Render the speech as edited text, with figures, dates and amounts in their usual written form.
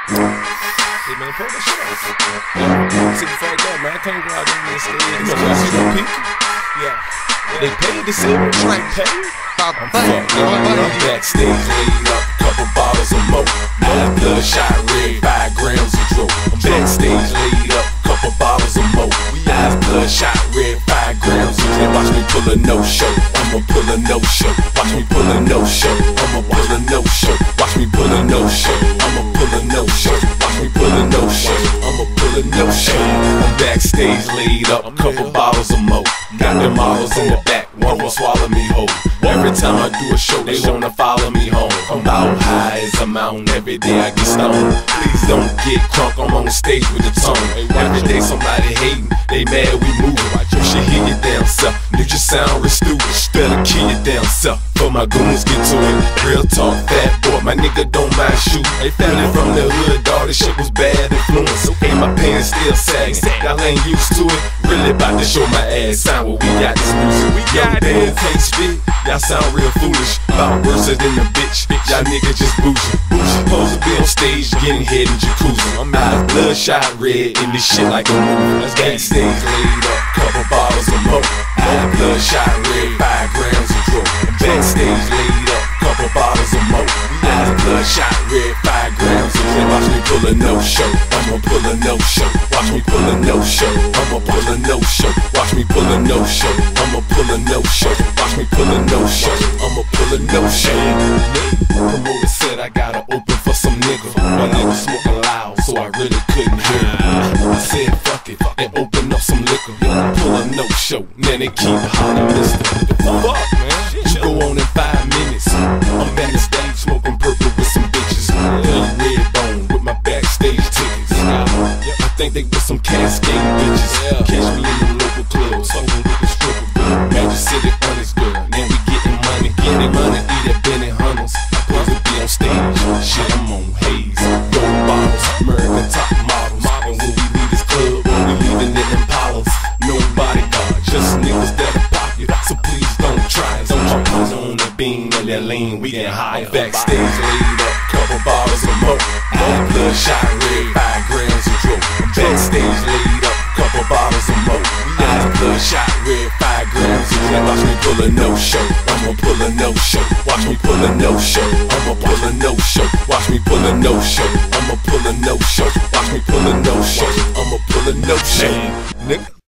Hey man, pull that shit off. Yeah. See, fuck that, man. I can't go out there and stay in. You know, see them people? Yeah. They paid to see me. Like paid? I'm fucked up. I'm backstage laid up, couple bottles of mo. Now bloodshot red, 5 grams of dro. I'm backstage laid up, couple bottles of mo. Eyes bloodshot red, 5 grams of dro. Watch me pull a no-show. I'ma pull a no-show. Watch me pull a no-show. I'ma pull a no-show. Watch me pull a no-show. I'ma pull a no-show. Watch me pull a no-show. I'ma pull a no-show. I'm backstage laid up, couple bottles of mo. Got them models in the back, one will swallow me whole. Every time I do a show, they wanna follow me home. I'm out high as a mountain, every day I get stoned. Please don't get crunk, I'm on the stage with the tone. Every day somebody hating, they mad we moving. You should hear your damn self, you just sound real stupid. Better kill your damn self, for my goons get to it. Real talk, fat boy, my nigga don't mind shooting. They family from the hood, dawg, this shit was bad influence. Hey, my pants still sagging, y'all ain't used to it. Really about to show my ass, sign what we got this music. We got it, can't spit, y'all sound real foolish. About worse than a bitch, y'all niggas just bougie. Supposed to be on stage, getting head in jacuzzi. I'm eyes bloodshot red, in this shit like a movie. Backstage laid up, couple bottles of mo. Eyes bloodshot red, 5 grams of dro. Backstage laid up, couple bottles of mo. Eyes bloodshot red, 5 grams of dro. Watch me pull a no-show, I'ma pull a no-show. Watch me pull a no-show, I'ma pull a no-show. Watch me pull a no-show, I'ma pull a no-show. Watch me pull a no-show, I'ma pull a no-show. Promoter said I gotta open for some nigga, but I was smoking loud, so I really couldn't hear him. I said fuck it, and open up some liquor. Pull a no-show, man, they keep hollering mister. Fuck, man, you go on in 5 minutes. I'm backstage smoking purple with some bitches. Red bone with my backstage tickets. I think they with some cascade bitches. Catch me in the local clubs, fucking with the stripper girl. Magic City honest girl, then we getting money, eat at Benny Hunters. I'm supposed to be on stage, shit I'm on haze. Gold bottles, American top models. And when we leave this club, we leaving it in Impalas. No bodyguard, just niggas that are popular. So please don't try it. Don't you put on the beam and that lean, we get high. Backstage laid up, couple bottles of mo. Eye bloodshot red, 5 grams of dro. Backstage laid up, couple bottles of mo. Eyes bloodshot red, 5 grams of dro. Watch me pull a no-show, I'ma pull a no-show. Watch me pull a no-show, I'ma pull a no-show. Watch me pull a no-show, I'ma pull a no-show. Watch me pull a no-show, I'ma pull a no-show. Nigga.